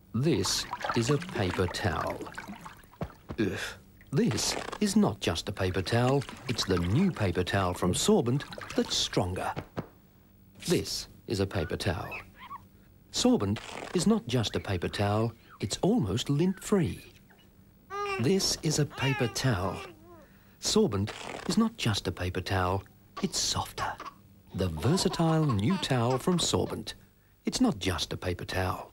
This is a paper towel. Ugh. This is not just a paper towel, it's the new paper towel from Sorbent that's stronger. This is a paper towel. Sorbent is not just a paper towel, it's almost lint-free. This is a paper towel. Sorbent is not just a paper towel, it's softer. The versatile new towel from Sorbent. It's not just a paper towel.